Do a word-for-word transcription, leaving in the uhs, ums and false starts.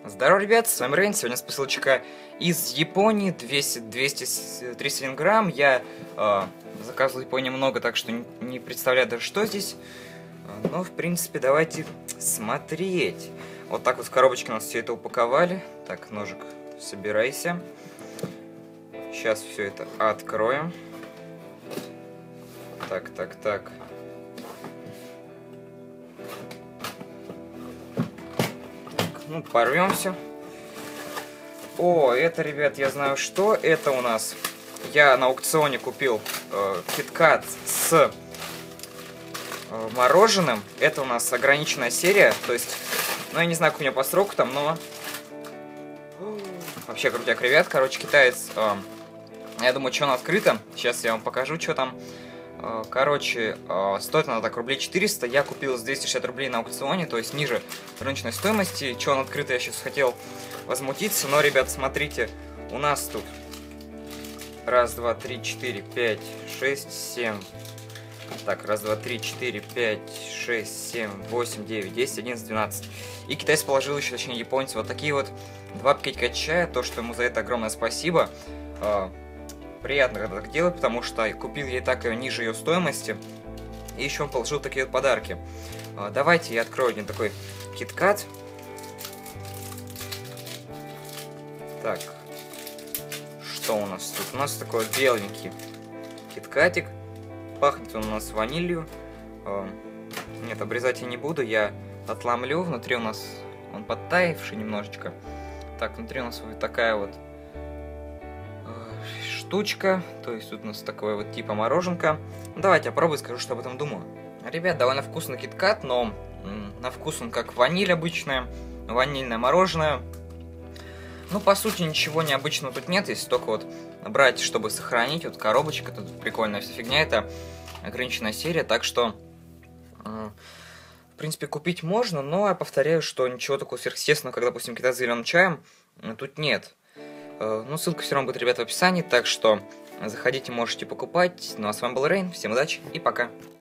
Здорово, ребят, с вами Рейн. Сегодня с посылочка из Японии, двести двести тридцать один грамм. Я э, заказывал в Японии много, так что не, не представляю даже, что здесь. Но, в принципе, давайте смотреть. Вот так вот в коробочке у нас все это упаковали. Так, ножик, собирайся. Сейчас все это откроем. Так, так, так. Ну, порвемся. О, это, ребят, я знаю, что это у нас. Я на аукционе купил э, киткат с э, мороженым. Это у нас ограниченная серия. То есть, ну, я не знаю, как у меня по сроку там, но... Вообще крутяк, ребят. Короче, китаец... Э, я думаю, что он открыто. Сейчас я вам покажу, что там. Э, короче, э, стоит она так рублей четыреста. Я купил за двести шестьдесят рублей на аукционе, то есть ниже рыночной стоимости. Что он открыто, я сейчас хотел возмутиться. Но, ребят, смотрите, у нас тут раз, два, три, четыре, пять, шесть, семь. Так, раз, два, три, четыре, пять, шесть, семь, восемь, девять, десять, одиннадцать, двенадцать. И китайец положил еще, точнее, японец, вот такие вот два пакетика чая. То, что ему за это огромное спасибо. Приятно, когда так делать, потому что купил я и так ее ниже ее стоимости. И еще он положил такие вот подарки. Давайте я открою один такой киткат. Так, что у нас тут? У нас такой вот беленький киткатик. Пахнет он у нас ванилью. Нет, обрезать я не буду, я отломлю. Внутри у нас он подтаявший немножечко. Так, внутри у нас вот такая вот штучка. То есть тут у нас такое вот типа мороженка. Давайте я попробую, скажу, что об этом думаю. Ребят, довольно вкусный киткат, но на вкус он как ваниль обычная. Ванильное мороженое. Ну, по сути, ничего необычного тут нет, если только вот брать, чтобы сохранить. Вот коробочка, тут прикольная вся фигня, это ограниченная серия, так что, э, в принципе, купить можно, но я повторяю, что ничего такого сверхъестественного, как, допустим, киткат с зеленым чаем, тут нет. Э, ну, ссылка все равно будет, ребята, в описании, так что заходите, можете покупать. Ну, а с вами был Рейн, всем удачи и пока.